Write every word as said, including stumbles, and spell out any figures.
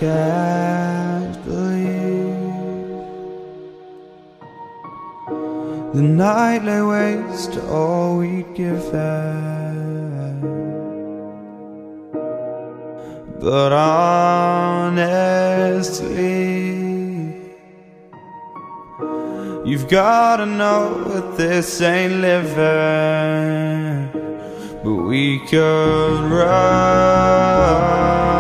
can't believe the night lay waste to all we'd given. But honestly, you've gotta know that this ain't living. But we could run